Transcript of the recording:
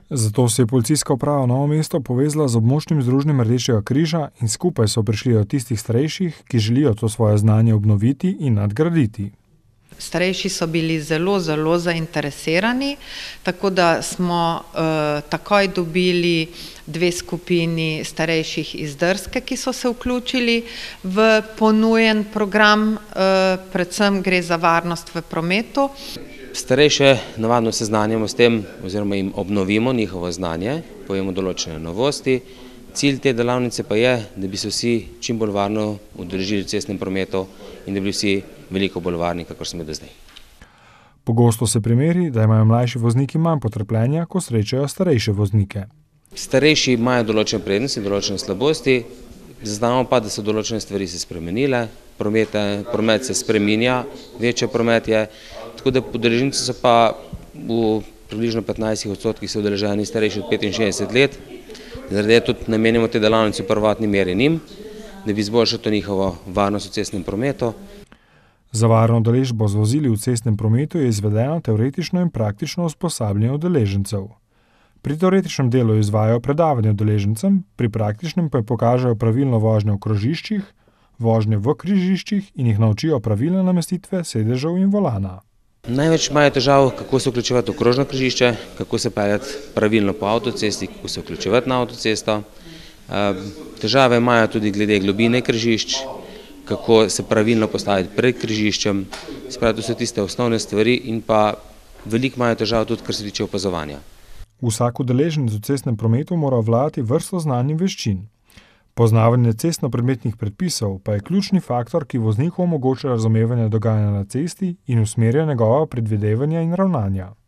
Zato se je policijska uprava Novo mesto povezala z območnim združenjem Rdečega križa in skupaj so prišli do tistih starejših, ki želijo to svoje znanje obnoviti in nadgraditi. Starejši so bili zelo zainteresirani, tako da smo takoj dobili 2 skupini starejših iz Drske, ki so se vključili v ponujen program, predvsem gre za varnost v prometu. Starejše navadno seznanjamo s tem oziroma jim obnovimo njihovo znanje, povemo določene novosti. Cilj te delavnice pa je, da bi se vsi čim bolj varno udeležili v cestnem prometu in da bi vsi veliko bolj varni, kakor smo do zdaj. Pogosto se primeri, da imajo mlajši vozniki manj potrpljenja, ko srečajo starejše voznike. Starejši imajo določene prednosti, določene slabosti, zaznamo pa, da so določene stvari se spremenile, promet se spreminja, večji promet je, tako da udeleženci so pa v približno 15% so udeleženi starejši od 65 let. Zaradi tega tudi namenjamo te delavnice v prvotni meri njim, da bi izboljšali njihovo varnost v cestnem prometu. Za varno udeležbo z vozili v cestnem prometu je izvedeno teoretično in praktično usposabljanje udeležencev. Pri teoretičnem delu izvajajo predavanje udeležencem, pri praktičnem pa pokažejo pravilno vožnjo v krožiščih, vožnje v križiščih in jih naučijo pravilne namestitve sedežev in volana. Največ imajo težav, kako se vključevati v krožno križišče, kako se peljati pravilno po avtocesti, kako se vključevati na avtocesto. Težave imajo tudi glede globine križišč, kako se pravilno postaviti pred križiščem. To so tiste osnovne stvari in pa veliko imajo težav tudi, kar se tiče opazovanja. Vsak udeleženec v cestnem prometu mora obvladati vrsto znanj in veščin. Poznavanje cestno-prometnih predpisov pa je ključni faktor, ki vozniku omogoča razumevanje dogajanja na cesti in usmerja njegova predvidevanja in ravnanja.